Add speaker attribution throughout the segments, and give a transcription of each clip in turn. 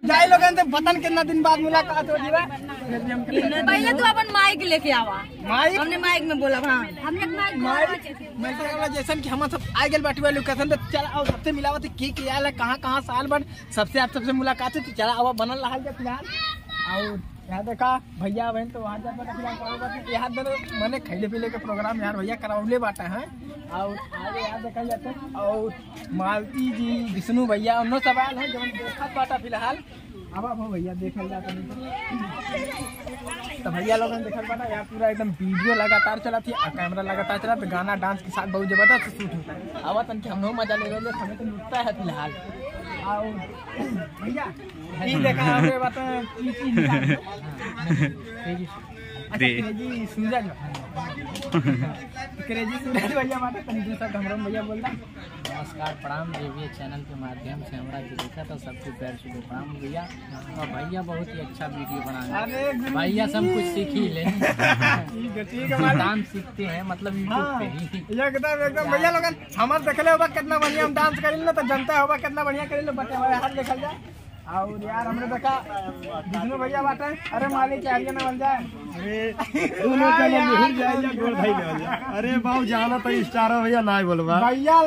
Speaker 1: जाए लोगन से पतन कितना दिन बाद मुलाकात हो जी।
Speaker 2: पहले तो अपन माइक लेके आवा।
Speaker 1: माइक
Speaker 2: हमने माइक में बोला। हाँ हमने
Speaker 1: माइक जैसन कि हम सब आ गए बाटी वाले लोकेशन पे चला आओ सबसे मिलावत की किया है कहाँ साल बन सबसे आप सबसे मुलाकात है तो चला आओ बनल रहा है फिलहाल। और यहाँ देखा भैया बहन तो वहाँ जाकर यहाँ मैंने खैले पीले के प्रोग्राम यार भैया करावले बाटा है। और आगे यहाँ देखा जाते और मालती जी विष्णु भैया उन्होंने सवाल है जो देखा बाटा फिलहाल। अब भैया देखल जाता तो भैया लोग देखल बाटा यहाँ पूरा एकदम वीडियो लगातार चला थी और कैमरा लगातार चला तो गाना डांस के साथ बहुत जबरदस्त शूट होता है। अब तन कि हम लोग मजा ले रहे हमें तो लुटता है फिलहाल। और भैया देखा हमने बात क्रेजी सूरज भैया बात दूसरा घमरम भैया बोल रहा।
Speaker 3: नमस्कार प्रणाम देवीय चैनल के माध्यम से हमारा जो देखा था सबको पैर छू प्रणाम भैया। और भैया बहुत ही अच्छा वीडियो बनाए भैया सब कुछ सीख ही ले
Speaker 1: ठीक है
Speaker 3: डांस सीखते हैं मतलब यूट्यूब पे ही
Speaker 1: एकदम भैया लोग हमारे देखले होगा कितना बढ़िया हम डांस करेंगे तो जनता होगा कितना बढ़िया करेंगे बटे हाथ देखल जाए। और यार हमने देखा विष्णु भैया बात है अरे मालिक क्या ना बन जाए
Speaker 4: अरे बाबू जाना तो स्टार हो भैया ना बोलवा
Speaker 1: भैया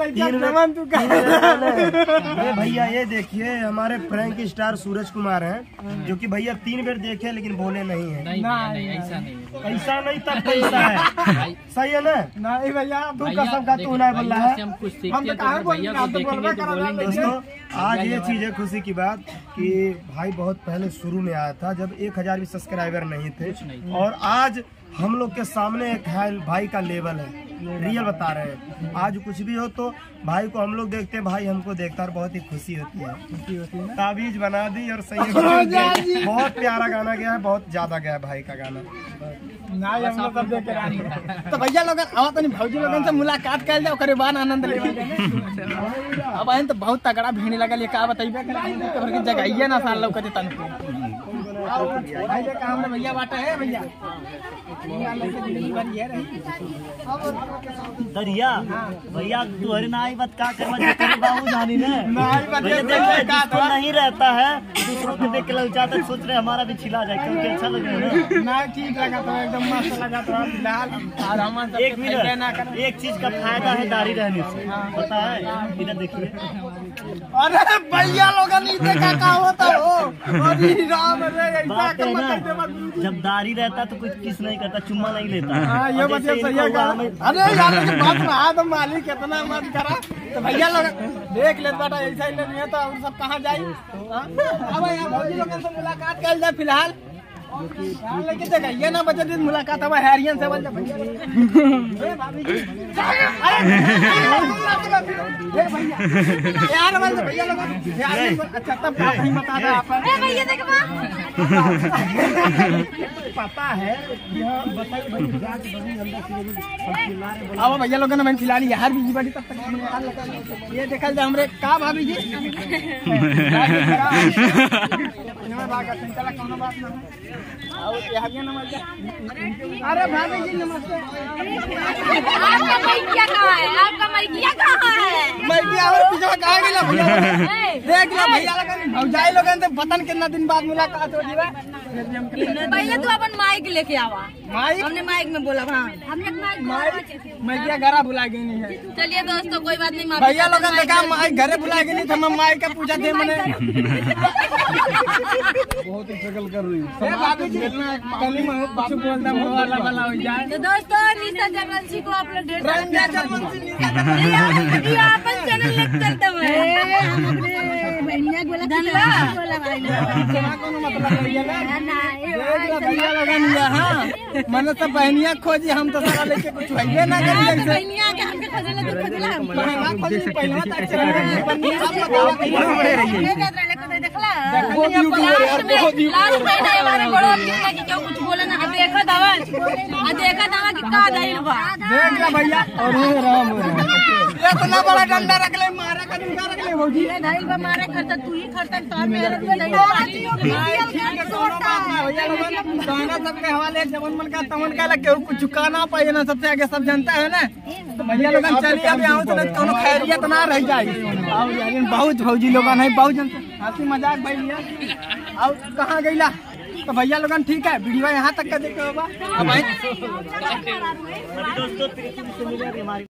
Speaker 4: अरे भैया ये देखिए हमारे फ्रैंक स्टार सूरज कुमार हैं जो कि भैया 3 बार देखे लेकिन बोले नहीं है। ऐसा नहीं तब पैसा है सही है ना
Speaker 1: नहीं भैया
Speaker 4: तू कसम का तू नहीं बोल रहा है।
Speaker 3: हम कुछ सीखते तो भैया को देखेंगे तो बोलेंगे।
Speaker 4: दोस्तों आज ये चीज है खुशी की बात कि भाई बहुत पहले शुरू में आया था जब 1000 भी सब्सक्राइबर नहीं थे और आज हम लोग के सामने एक भाई का लेवल है रियल बता रहे हैं। आज कुछ भी हो तो भाई को हम लोग देखते हैं भाई हमको देखता और बहुत ही खुशी होती है। ताबीज बना दी और सही बहुत प्यारा गाना गया है बहुत ज्यादा गया है भाई का गाना
Speaker 1: ना हम लोग सब देख के तो भैया लोग आवा तो भौजी लोगन से मुलाकात कर जाओ करे बान आनंद ले अब आइन तो बहुत तगड़ा भीड़ लगल का बताइबे कर के जगह ना साल लोग कते तन भाई के काम में भैया बाटा है भैया
Speaker 5: दरिया भैया तू हरी नाई बात का कर बाबू जानी ने नहीं रहता है दूसरों को देख के लग जाता है सोच रहे हमारा भी छिला जाए क्योंकि अच्छा लग रहा है
Speaker 1: ना ठीक लगा तो एकदम मस्त लगा तो फिलहाल और हम
Speaker 5: एक मिनट एक चीज का फायदा है दाढ़ी रहने से पता है इधर देखिए।
Speaker 1: अरे भैया लोग नहीं देखा का होता हो अरे राम रे ऐसा
Speaker 5: बात है ना जब दाढ़ी रहता तो कुछ किस नहीं करता चुम्मा नहीं लेता।
Speaker 1: हाँ ये बात सही है। अरे यार बात में हाथ मालिक कितना मत करा तो भैया लोग देख ले बेटा ऐसा ही नहीं है तो और सब कहाँ जाए। अब यार भौजी लोगों से मुलाकात कर जाए फिलहाल लेकिन देखा ये ना बचे दिन मुलाकात हवा हैरियन से बन यार भैया लोग अच्छा तब नहीं बता दो आप पता है अब भैया लोग ने फिलहाल यार बीजी बड़ी तब तक ये देखा जाए हमरे का भाभी जी कौन बात ना अरे भाभी जी नमस्ते।
Speaker 2: आपका मैकिया कहाँ है? आपका मैकिया कहाँ है?
Speaker 1: मैकिया और पीछे कहाँ गया भैया देख लो भैया भौजाई लोगन से पतन कितना दिन बाद मुलाकात हो जी।
Speaker 2: पहले तो अपन माइक लेके आवा।
Speaker 1: माइक
Speaker 2: हमने माइक में बोला। हाँ हमने
Speaker 1: मैकिया घरा बुला गई नहीं है।
Speaker 2: चलिए दोस्तों कोई बात नहीं
Speaker 1: भैया लोगन देखा माइक घरे बुला गई नहीं था मैं माइक का पूछा थे मैंने बहुत स्ट्रगल कर रही है भाभी जी कली में बात बोलता वाला वाला हो जाए।
Speaker 2: तो दोस्तों निशा जर्मनसी को आप लोग ढेर
Speaker 1: रंगा जर्मनसी निशा
Speaker 2: अपन चैनल लेके चलते हुए हम अपने बहनिया बोला बोला भाई
Speaker 1: ना कोनो मतलब नहीं है ना देख भैया लोगन हां मैंने तो बहनिया खोजी हम तो सारा लेके कुछ भइए ना करी
Speaker 2: बहनिया के हमके खोजला तो खोजला हम
Speaker 1: पहला तक चल
Speaker 2: देखला
Speaker 1: बहुत यूट्यूबर यार बहुत
Speaker 2: लास्ट में हमारे बड़ों की क्यों कुछ बोले ना देखा दवा कि का दहिल बा
Speaker 1: देख ले भैया और राम इतना बड़ा डंडा रख ले मारा का डंडा रख ले भौजी
Speaker 2: दहिल बा मारे खर्चा तू ही खर्चा तार में दहिल
Speaker 1: गाना सबके हवाले जवन मन का तमन का लगे कुछ चुकाना पाए ना सबसे आगे सब जनता है ना तो भैया लोग चलिए अभी आऊँ तो कोनो खैरियत ना रह जाए और बहुत भौजी लोग है बहुत जनता हंसी मजाक भैया। और कहाँ गईला तो भैया लोगन ठीक है, वीडियो यहाँ तक का देखे बाबा।
Speaker 5: दोस्तों